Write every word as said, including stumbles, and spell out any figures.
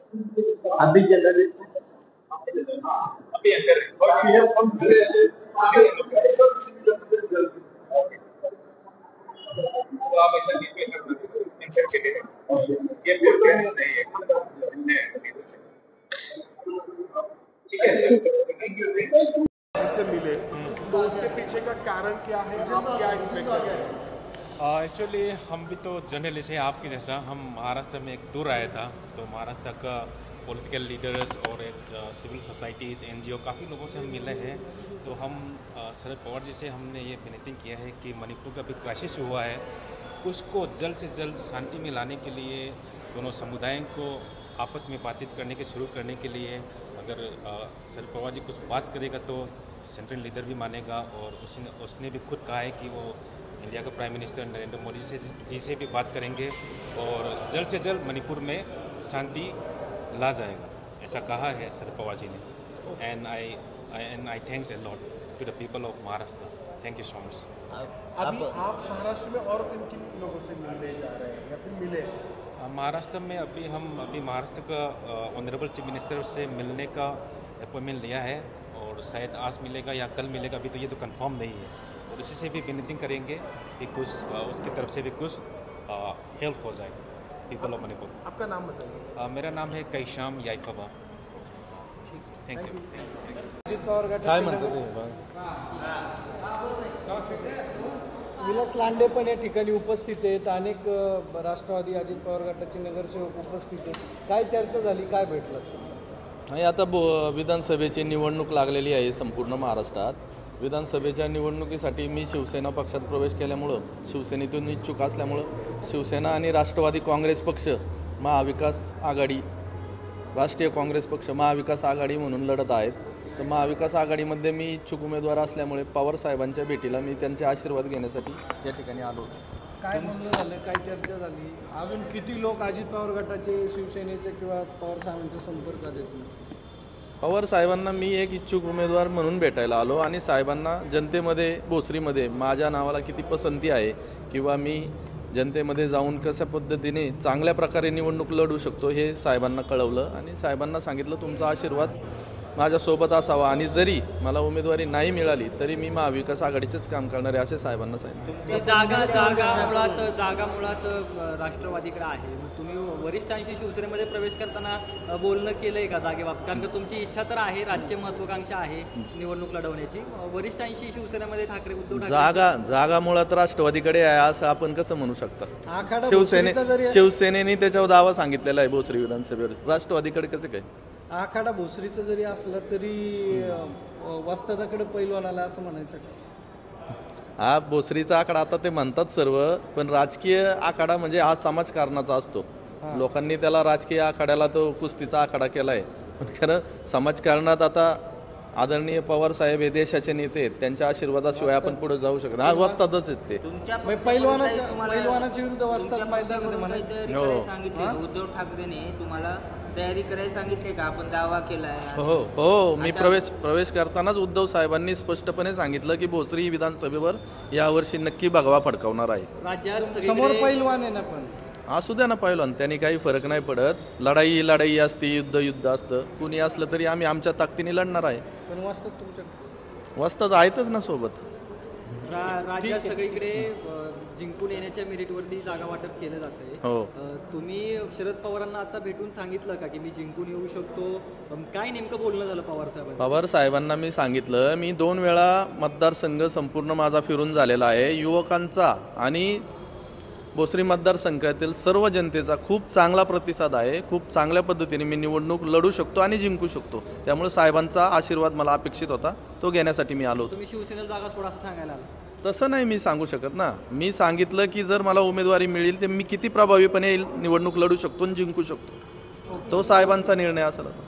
अभी जनरल अभी अंदर और पीएम हम दूसरे से तो आप ऐसा नहीं कर सकते मेंशन के लिए ये फिर कैसे नहीं है ठीक है थैंक यू से मिले तो उसके पीछे का कारण क्या है, आप क्या एक्सपेक्ट करते हैं? एक्चुअली हम भी तो जर्नलिस्ट हैं आपके जैसा। हम महाराष्ट्र में एक टूर आया था, तो महाराष्ट्र का पॉलिटिकल लीडर्स और एक सिविल सोसाइटीज़ एनजीओ काफ़ी लोगों से हम मिले हैं। तो हम शरद पवार जी से हमने ये विनती किया है कि मणिपुर का भी क्राइसिस हुआ है, उसको जल्द से जल्द शांति में लाने के लिए दोनों समुदायों को आपस में बातचीत करने के शुरू करने के लिए अगर शरद पवार जी कुछ बात करेगा तो सेंट्रल लीडर भी मानेगा। और उसने उसने भी खुद कहा है कि वो इंडिया का प्राइम मिनिस्टर नरेंद्र मोदी से जी से भी बात करेंगे और जल्द से जल्द मणिपुर में शांति ला जाएगा, ऐसा कहा है शरद पवार जी ने। And I and I thanks a lot to the people of Maharashtra. Thank you so much. अभी आप महाराष्ट्र में और किन किन लोगों से मिलने जा रहे हैं या फिर मिले? महाराष्ट्र में अभी हम अभी महाराष्ट्र का ऑनरेबल चीफ मिनिस्टर से मिलने का अपॉइंटमेंट लिया है और शायद आज मिलेगा या कल मिलेगा, अभी तो ये तो कंफर्म नहीं है। और इसी से भी विनती करेंगे कि कुछ उसकी तरफ से भी कुछ हेल्प हो जाए पीपल ऑफ मणिपुर। आपका नाम बताइए। मेरा नाम है कैशाम याइफाबा। Thank you. काय म्हणतात विलास लांडे पण या ठिकाणी उपस्थित आहेत, अनेक राष्ट्रवादी अजित पवार गटाचे नगरसेवक उपस्थित आहेत. काय चर्चा झाली, काय भेटलं? नाही, आता विधानसभेची निवडणूक लागलेली आहे संपूर्ण महाराष्ट्रात. विधानसभेच्या निवडणुकीसाठी मी शिवसेना पक्षात प्रवेश केल्यामुळं, शिवसेनेतून इच्छुक असल्यामुळं शिवसेना आणि राष्ट्रवादी काँग्रेस पक्ष, महाविकास आघाडी, राष्ट्रीय काँग्रेस पक्ष महाविकास आघाडी म्हणून लढत आहेत. तर महाविकास आघाडीमध्ये मी इच्छुक उमेदवार असल्यामुळे पवार साहेबांच्या भेटीला मी त्यांचे आशीर्वाद घेण्यासाठी या ठिकाणी आलो होतो. काय म्हणणं झालं, काय चर्चा झाली? अजून किती लोक अजित पवार गटाचे, शिवसेनेचे किंवा पवार साहेबांच्या संपर्कात येतील? पवार साहेबांना मी एक इच्छुक उमेदवार म्हणून भेटायला आलो आणि साहेबांना जनतेमध्ये भोसरीमध्ये माझ्या नावाला किती पसंती आहे किंवा मी जनतेमध्ये जाऊन कशा पद्धतीने चांगल्या प्रकारे निवडणूक लढू शकतो हे साहेबांना कळवलं आणि साहेबांना सांगितलं तुमचा आशीर्वाद माझ्यासोबत असावा आणि जरी मला उमेदवारी नाही मिळाली तरी मी महाविकास आघाडीचेच काम करणार आहे असे साहेबांना सांगितलं. जागा जागा मुळात जागा मुळात राष्ट्रवादीकडे आहे. तुम्ही वरिष्ठांशी शिवसेनेमध्ये प्रवेश करताना बोलणं केलंय का जागेबाबत? कारण की तुमची इच्छा तर आहे, राजकीय महत्वाकांक्षा आहे निवडणूक लढवण्याची. वरिष्ठांशी शिवसेनेमध्ये ठाकरे उद्धव ठाकरे जागा जागा मुळात राष्ट्रवादीकडे आहे असं आपण कसं म्हणू शकता? शिवसेने शिवसेनेने त्याच्यावर दावा सांगितलेला आहे भोसरी विधानसभेवर, राष्ट्रवादीकडे कसं काय? आखाडा भोसरीचं जरी असलं तरी वस्तादाकडे पैलवान आला असं म्हणायचं का? हा भोसरीचा आखाडा आता ते म्हणतात सर्व, पण राजकीय आखाडा म्हणजे हा समाजकारणाचा असतो. लोकांनी त्याला राजकीय आखाड्याला तो कुस्तीचा आखाडा केलाय, पण खरं समाजकारणात आता आदरणीय पवार साहेब हे देशाचे नेते आहेत, त्यांच्या आशीर्वादाशिवाय आपण पुढे जाऊ शकत हा वस्तादच आहेत ते. पैलवानाच्या पैलवानाच्या विरुद्ध वस्ताद मैदानामध्ये म्हणायचं सांगितलं उद्धव ठाकरेने तुम्हाला तयारी करायला सांगितले का? आपण दावा केलाय. हो हो मी प्रवेश प्रवेश करतानाच उद्धव साहेबांनी स्पष्टपणे सांगितलं की भोसरी विधानसभेवर यावर्षी नक्की भगवा फडकावणार आहे. राज्यात समोर पैलवान आहे ना, पण असू द्या ना पैलवान, त्यांनी काही फरक नाही पडत. लढाई लढाई असते, युद्ध युद्ध असतं, कुणी असलं तरी आम्ही आमच्या ताकदीने लढणार आहे. पण वस्ताद तुमच्या वस्ताद आहेतच ना सोबत. राज्यात सगळीकडे जिंकून येण्याच्या मेरिटवरती जागा वाटप केलं जातंय. हो, तुम्ही शरद पवारांना आता भेटून सांगितलं का की मी जिंकून येऊ शकतो? काय नेमकं बोलणं झालं पवार साहेबांना? पवार साहेबांना मी सांगितलं, मी दोन वेळा मतदारसंघ संपूर्ण माझा फिरून झालेला आहे. युवकांचा आणि भोसरी मतदारसंघातील सर्व जनतेचा खूप चांगला प्रतिसाद आहे. खूप चांगल्या पद्धतीने मी निवडणूक लढू शकतो आणि जिंकू शकतो. त्यामुळे साहेबांचा आशीर्वाद मला अपेक्षित होता, तो घेण्यासाठी मी आलो होतो. तुम्ही शिवसेनेला जागा सोडा असं सांगायला आला? तसं नाही मी सांगू शकत ना. मी सांगितलं की जर मला उमेदवारी मिळेल तर मी किती प्रभावीपणे निवडणूक लढू शकतो आणि जिंकू शकतो, तो साहेबांचा निर्णय असेल.